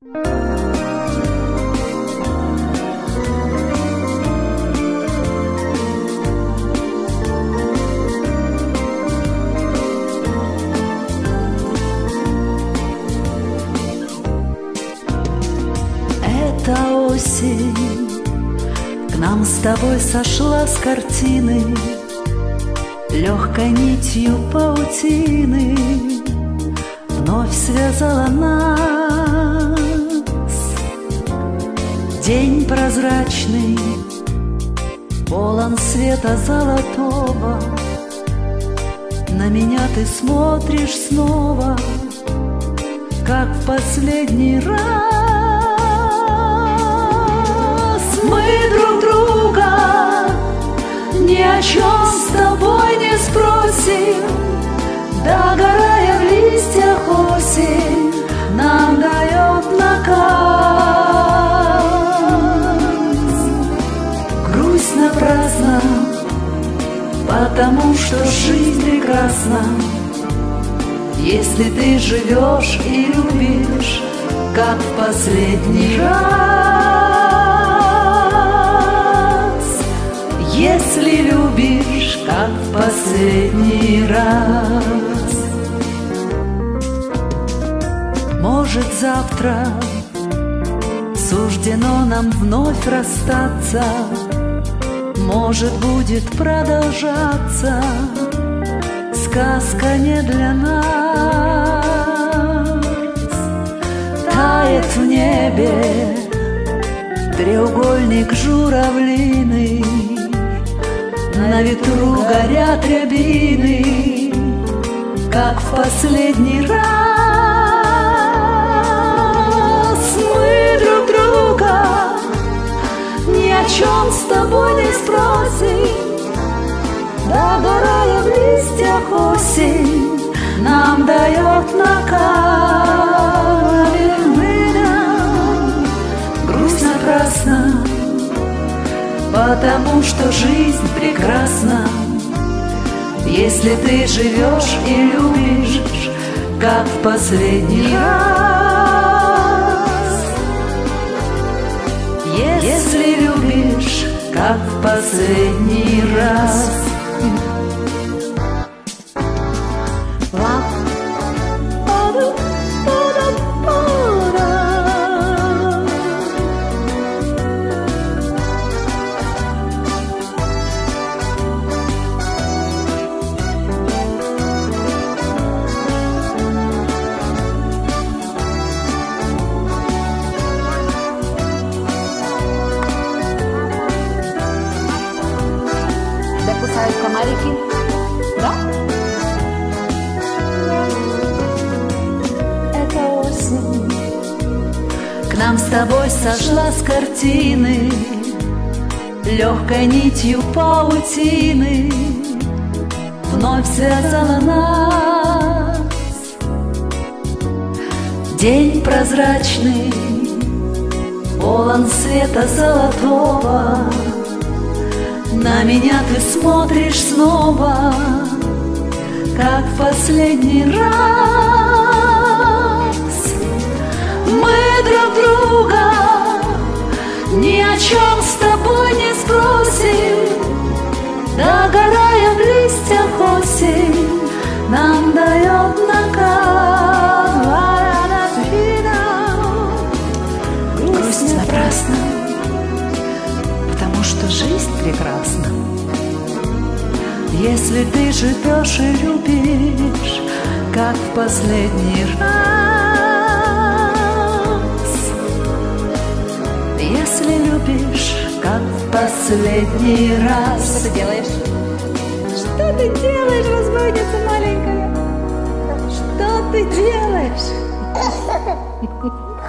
Эта осень к нам с тобой сошла с картины, легкой нитью паутины вновь связала нас. День прозрачный, полон света золотого, на меня ты смотришь снова, как в последний раз. Мы друг друга ни о чем с тобой не спросим, догорая в листьях осень нам дает наказ. Грусть напрасно, потому что жизнь прекрасна, если ты живешь и любишь, как в последний раз. Если любишь, как в последний раз. Может, завтра суждено нам вновь расстаться, может, будет продолжаться сказка не для нас. Тает в небе треугольник журавлиный, на ветру горят рябины, как в последний раз. Мы друг друга ни о чем с тобой не спросим, догорая в листьях осень нам дает наказ. Грусть напрасно, потому что жизнь прекрасна, если ты живешь и любишь, как в последний раз. Если любишь, как в последний раз. Кусают комарики, да? Это осень к нам с тобой сошла с картины, легкой нитью паутины вновь связала нас. День прозрачный, полон света золотого, на меня ты смотришь снова, как в последний раз. Мы друг друга ни о чем с тобой не спросим, догорая в листьях осень нам дает наказ. Грусть напрасно, потому что жизнь прекрасна, если ты живешь и любишь, как в последний раз. Если любишь, как в последний раз. Что ты делаешь? Что ты делаешь, разбойница маленькая? Что ты делаешь?